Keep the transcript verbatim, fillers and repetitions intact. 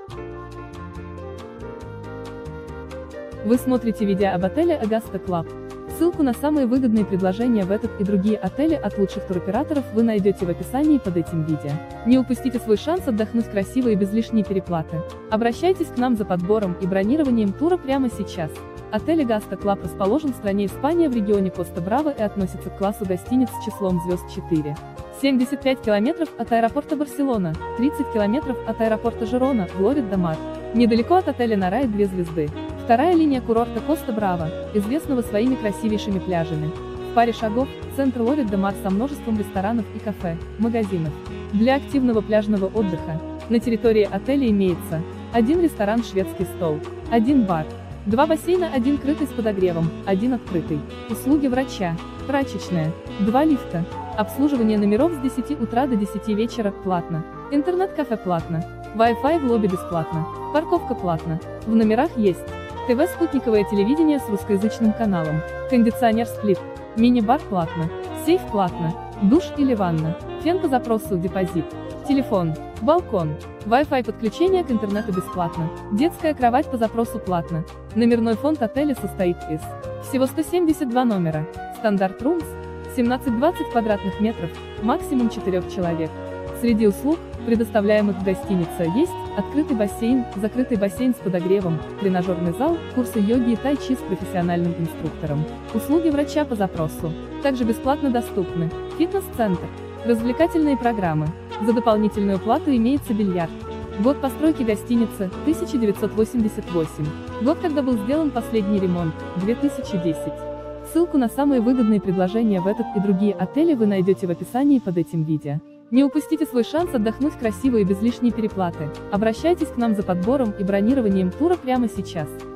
Вы смотрите видео об отеле Augusta Club. Ссылку на самые выгодные предложения в этот и другие отели от лучших туроператоров вы найдете в описании под этим видео. Не упустите свой шанс отдохнуть красиво и без лишней переплаты. Обращайтесь к нам за подбором и бронированием тура прямо сейчас. Отель Augusta Club расположен в стране Испания в регионе Коста-Браво и относится к классу гостиниц с числом звезд четыре. семьдесят пять километров от аэропорта Барселона, тридцать километров от аэропорта Жирона, Лорет-де-Мар. Недалеко от отеля Нарай две звезды. Вторая линия курорта Коста-Браво, известного своими красивейшими пляжами. В паре шагов – центр Лорет-де-Мар со множеством ресторанов и кафе, магазинов. Для активного пляжного отдыха на территории отеля имеется один ресторан «Шведский стол», один бар, два бассейна, один крытый с подогревом, один открытый, услуги врача, прачечная, два лифта, обслуживание номеров с десяти утра до десяти вечера платно, интернет-кафе платно, Wi-Fi в лобби бесплатно, парковка платно, в номерах есть ТВ спутниковое телевидение с русскоязычным каналом, кондиционер сплит, мини-бар платно, сейф платно, душ или ванна, фен по запросу депозит, телефон, балкон, Wi-Fi подключение к интернету бесплатно, детская кровать по запросу платно. Номерной фонд отеля состоит из всего ста семидесяти двух номера, стандарт румс, семнадцать-двадцать квадратных метров, максимум четырех человек. Среди услуг, предоставляемых в гостинице, есть открытый бассейн, закрытый бассейн с подогревом, тренажерный зал, курсы йоги и тай-чи с профессиональным инструктором, услуги врача по запросу. Также бесплатно доступны фитнес-центр, развлекательные программы. За дополнительную плату имеется бильярд. Год постройки гостиницы – тысяча девятьсот восемьдесят восемь. Год, когда был сделан последний ремонт – две тысячи десятый. Ссылку на самые выгодные предложения в этот и другие отели вы найдете в описании под этим видео. Не упустите свой шанс отдохнуть красиво и без лишней переплаты. Обращайтесь к нам за подбором и бронированием тура прямо сейчас.